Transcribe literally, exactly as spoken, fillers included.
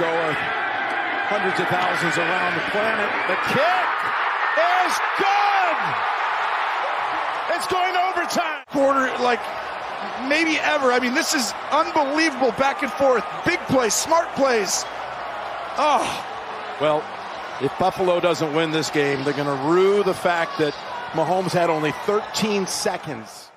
so are hundreds of thousands around the planet. The kick is good! It's going to overtime. Quarter, like, maybe ever. I mean, this is unbelievable back and forth. Big plays, smart plays. Oh. Well, if Buffalo doesn't win this game, they're going to rue the fact that Mahomes had only thirteen seconds